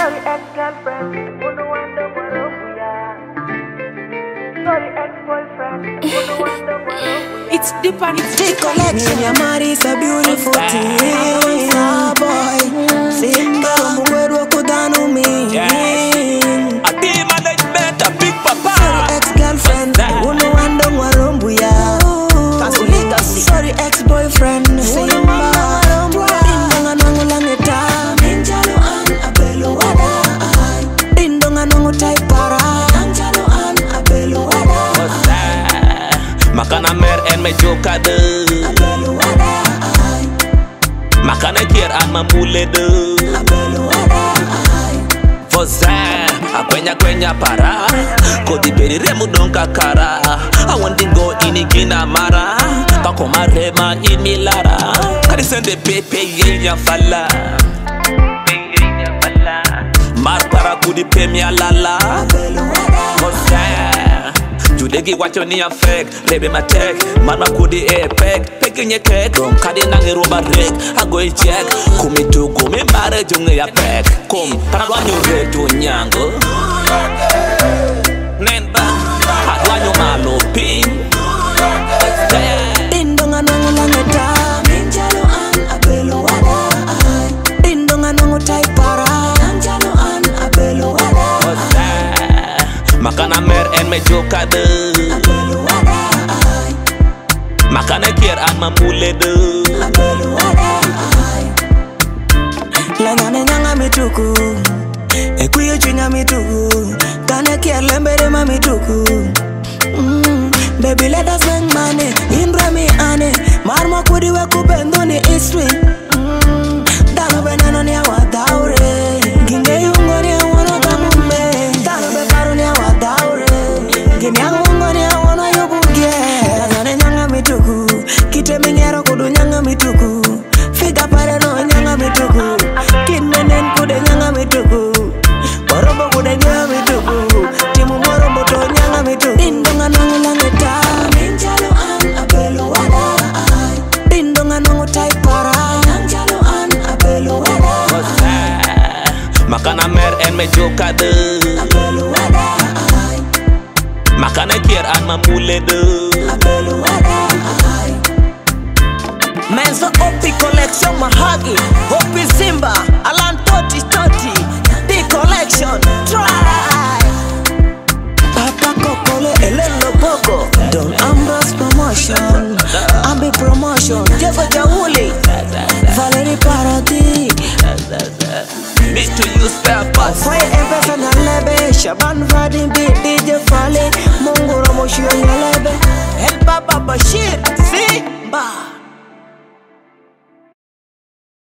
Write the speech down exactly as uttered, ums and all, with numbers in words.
Sorry ex-girlfriend, who no wonder what up we are. Sorry ex-boyfriend, who no wonder what up we are. It's depan, it's the collection. Your marry is a beautiful thing. Ah boy, Simba, mungweru kudanu mi. A team management, a big papa. Sorry ex-girlfriend, who no wonder what up we are. Sorry ex-boyfriend, Simba. Dindonga nongo langeta, minjalo an Abelu Wada. Dindonga nongo taipara, minjalo an Abelu Wada. Makana mer en me joka de Abelu Wada. Makana kier an mamule de Abelu Wada. Voza akwenya kwenya para kodi peri remu donka kara awandingo inigina mara bako marema imilara kadi sende pepe yenya fala yenya fala mar para kudi pemi alala Abelu Wada. Voza Judegi wacho ni a fake, lebe ma tek, man ma kudi e pek, peking ye kek, rom kadi nange roba rek, ago i check, kumi tu kumi mare junge ya pek, kum, paralwanyo retu nyango, nenba, adwanyo malo ping, Dindonga nongo langeta, minjalo an Abelu Wada. Dindonga nongo taipara, minjalo an Abelu Wada. Makana mer en me joka de Abelu Wada. Makana kier an mamule de Abelu Wada. Langane nyanga mituku, ekuye chinya mituku, kane kier lembere ma mituku. Mm, baby let us make money, indra mi ane, marmo kudi we kubendo ni history. Mm, dano benano ni awadaure, ginde yungo ni awana kamume, dano beparo ni awadaure, ginde yungo ni awana yubuge. Langane nyanga mituku, kite mingero kudu nyanga mituku, figa pare no nyanga mituku, kinenen kude nyanga mituku, borombo kude nyanga mituku, timu morombo to nyanga mituku. Dindonga nongo langeta, minjalo an Abelu Wada. Dindonga nongo taipara, minjalo an Abelu Wada. Makana mer en me joka de Abelu Wada. Makana kier an mamule de Abelu Wada. Menzo Opi collection mahagi, Opi Simba, Alan Toti Toti, the collection, try. Papa Kokole, Elelo Poco, Don Ambrose promotion, Ambi promotion, Jeva Jawuli, Valerie Parati, Me to use spare parts. Fire Evans and Alebe, Shaban